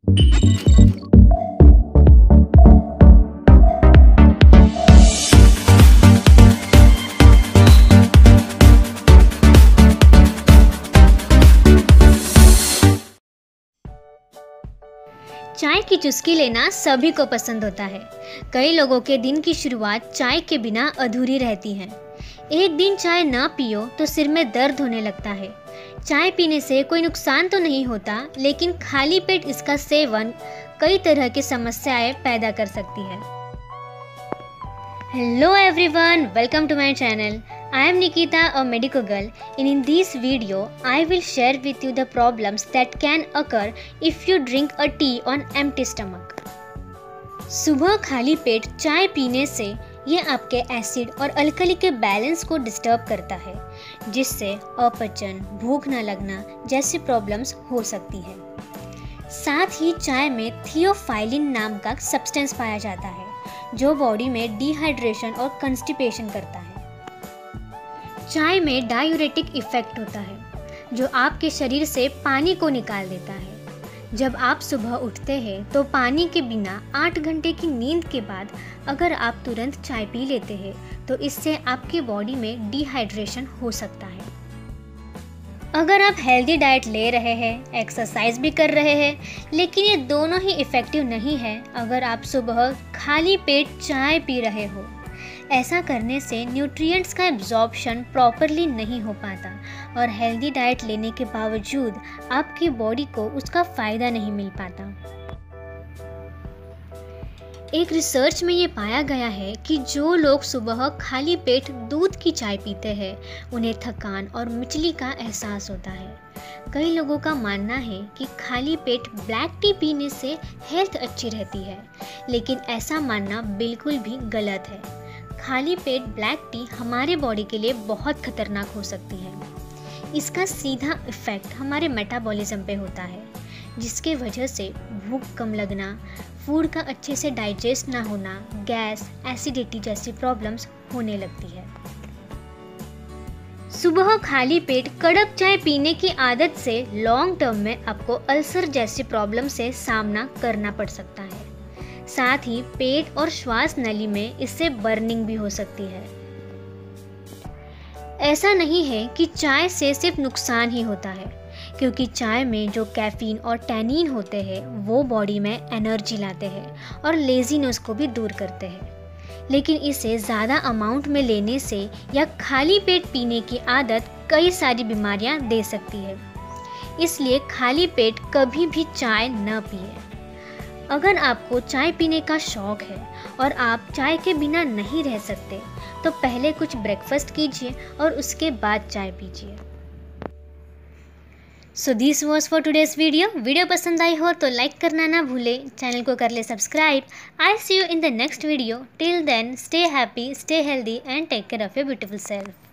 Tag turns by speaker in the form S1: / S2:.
S1: चाय की चुस्की लेना सभी को पसंद होता है। कई लोगों के दिन की शुरुआत चाय के बिना अधूरी रहती है। एक दिन चाय ना पियो तो सिर में दर्द होने लगता है। चाय पीने से कोई नुकसान तो नहीं होता, लेकिन खाली पेट इसका सेवन कई तरह की समस्याएं पैदा कर सकती है। Hello everyone, welcome to my channel. I am Nikita, a medical girl, and in this video I will share with you the problems that can occur if you drink a tea on empty stomach. सुबह खाली पेट चाय पीने से ये आपके acid और alkali के balance को डिस्टर्ब करता है, जिससे अपचन, भूख न लगना जैसी प्रॉब्लम्स हो सकती है। साथ ही चाय में थियोफाइलिन नाम का सब्सटेंस पाया जाता है, जो बॉडी में डिहाइड्रेशन और कंस्टिपेशन करता है। चाय में डायूरेटिक इफेक्ट होता है, जो आपके शरीर से पानी को निकाल देता है। जब आप सुबह उठते हैं तो पानी के बिना 8 घंटे की नींद के बाद अगर आप तुरंत चाय पी लेते हैं तो इससे आपकी बॉडी में डिहाइड्रेशन हो सकता है। अगर आप हेल्दी डाइट ले रहे हैं, एक्सरसाइज भी कर रहे हैं, लेकिन ये दोनों ही इफ़ेक्टिव नहीं है अगर आप सुबह खाली पेट चाय पी रहे हो। ऐसा करने से न्यूट्रिएंट्स का एब्जॉर्प्शन प्रॉपरली नहीं हो पाता और हेल्दी डाइट लेने के बावजूद आपकी बॉडी को उसका फ़ायदा नहीं मिल पाता। एक रिसर्च में ये पाया गया है कि जो लोग सुबह खाली पेट दूध की चाय पीते हैं उन्हें थकान और मिचली का एहसास होता है। कई लोगों का मानना है कि खाली पेट ब्लैक टी पीने से हेल्थ अच्छी रहती है, लेकिन ऐसा मानना बिल्कुल भी गलत है। खाली पेट ब्लैक टी हमारे बॉडी के लिए बहुत खतरनाक हो सकती है। इसका सीधा इफ़ेक्ट हमारे मेटाबॉलिज्म पे होता है, जिसके वजह से भूख कम लगना, फूड का अच्छे से डाइजेस्ट ना होना, गैस, एसिडिटी जैसी प्रॉब्लम्स होने लगती है। सुबह खाली पेट कड़क चाय पीने की आदत से लॉन्ग टर्म में आपको अल्सर जैसी प्रॉब्लम से सामना करना पड़ सकता है। साथ ही पेट और श्वास नली में इससे बर्निंग भी हो सकती है। ऐसा नहीं है कि चाय से सिर्फ नुकसान ही होता है, क्योंकि चाय में जो कैफीन और टैनिन होते हैं वो बॉडी में एनर्जी लाते हैं और लेजीनेस को भी दूर करते हैं। लेकिन इसे ज़्यादा अमाउंट में लेने से या खाली पेट पीने की आदत कई सारी बीमारियां दे सकती है। इसलिए खाली पेट कभी भी चाय न पिए। अगर आपको चाय पीने का शौक़ है और आप चाय के बिना नहीं रह सकते तो पहले कुछ ब्रेकफास्ट कीजिए और उसके बाद चाय पीजिए। So this was for today's video पसंद आई हो तो लाइक करना ना भूले, चैनल को कर ले subscribe. I see you in the next video. Till then stay happy, stay healthy and take care of your beautiful self.